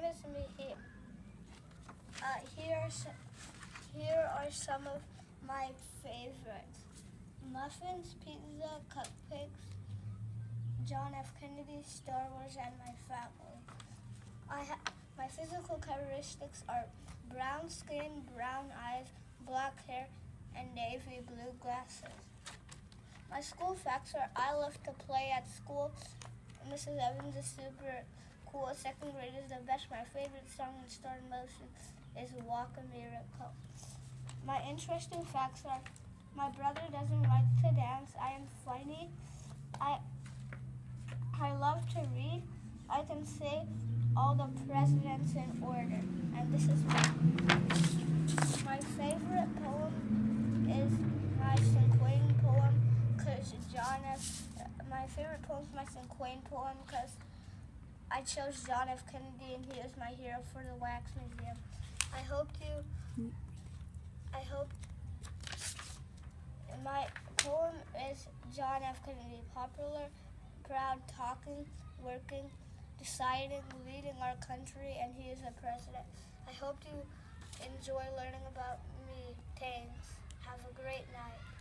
name is Mihir. Here are some of my favorites: muffins, pizza, cupcakes, John F. Kennedy, Star Wars, and my family. My physical characteristics are brown skin, brown eyes, black hair, and navy blue glasses. My school facts are: I love to play at school. Mrs. Evans is super cool. Second grade is the best. My favorite song in Start in Motion is Walk a Miracle. My interesting facts are: my brother doesn't like to dance. I am funny. I love to read. I can say all the presidents in order. And this is my favorite poem is my Cinquain poem because my favorite poem is my Cinquain poem because I chose John F. Kennedy and he is my hero for the Wax Museum. My poem is John F. Kennedy, popular, proud, talking, working, deciding, leading our country, and he is a president. I hope you enjoy learning about me. Thanks. Have a great night.